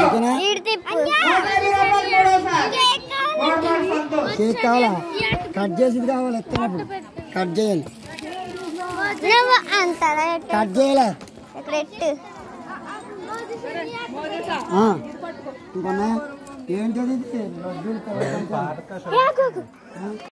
Cake కావాలా? Cut చేసేది కావాలి. ఎత్తినప్పుడు కట్ చేయాలి. కట్ చేయాలి. ఇంకొన్నా ఏంటది?